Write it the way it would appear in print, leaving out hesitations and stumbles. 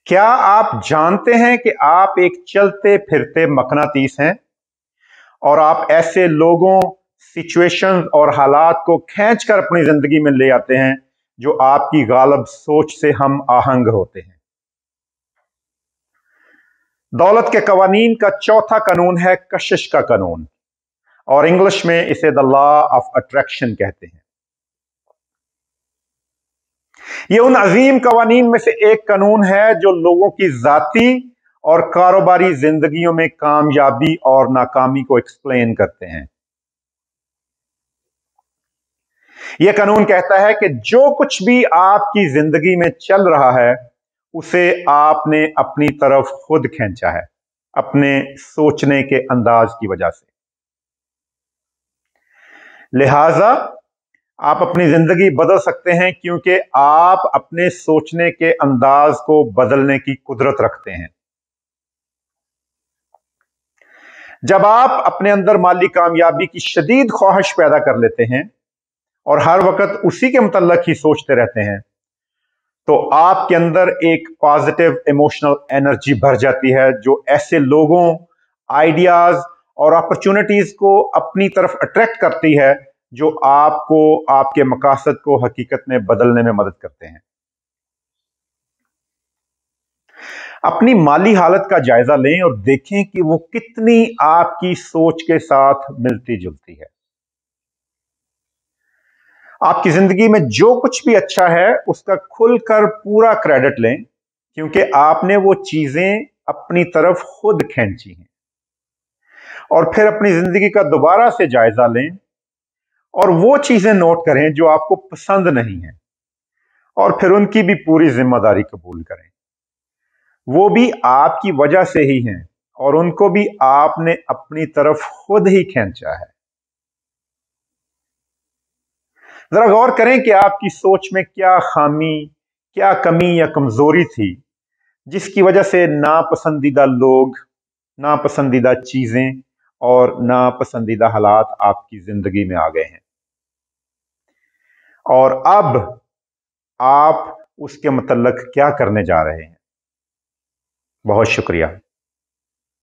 क्या आप जानते हैं कि आप एक चलते फिरते मकनातीस हैं और आप ऐसे लोगों, सिचुएशंस और हालात को खींचकर अपनी जिंदगी में ले आते हैं जो आपकी गालिब सोच से हम आहंग होते हैं। दौलत के कवानीन का चौथा कानून है कशिश का कानून, और इंग्लिश में इसे द लॉ ऑफ अट्रैक्शन कहते हैं। यह उन अजीम कवानीन में से एक कानून है जो लोगों की जाती और कारोबारी जिंदगियों में कामयाबी और नाकामी को एक्सप्लेन करते हैं। यह कानून कहता है कि जो कुछ भी आपकी जिंदगी में चल रहा है उसे आपने अपनी तरफ खुद खींचा है, अपने सोचने के अंदाज की वजह से। लिहाजा आप अपनी जिंदगी बदल सकते हैं क्योंकि आप अपने सोचने के अंदाज को बदलने की कुदरत रखते हैं। जब आप अपने अंदर माली कामयाबी की शदीद ख्वाहिश पैदा कर लेते हैं और हर वक्त उसी के मुतल्लक ही सोचते रहते हैं, तो आपके अंदर एक पॉजिटिव इमोशनल एनर्जी भर जाती है जो ऐसे लोगों, आइडियाज और अपॉर्चुनिटीज को अपनी तरफ अट्रैक्ट करती है जो आपको आपके मकासद को हकीकत में बदलने में मदद करते हैं। अपनी माली हालत का जायजा लें और देखें कि वो कितनी आपकी सोच के साथ मिलती जुलती है। आपकी जिंदगी में जो कुछ भी अच्छा है उसका खुलकर पूरा क्रेडिट लें क्योंकि आपने वो चीजें अपनी तरफ खुद खींची हैं। और फिर अपनी जिंदगी का दोबारा से जायजा लें और वो चीजें नोट करें जो आपको पसंद नहीं है और फिर उनकी भी पूरी जिम्मेदारी कबूल करें। वो भी आपकी वजह से ही हैं और उनको भी आपने अपनी तरफ खुद ही खींचा है। जरा गौर करें कि आपकी सोच में क्या खामी, क्या कमी या कमजोरी थी जिसकी वजह से नापसंदीदा लोग, नापसंदीदा चीजें और नापसंदीदा हालात आपकी जिंदगी में आ गए हैं, और अब आप उसके मुतल्लिक क्या करने जा रहे हैं। बहुत शुक्रिया।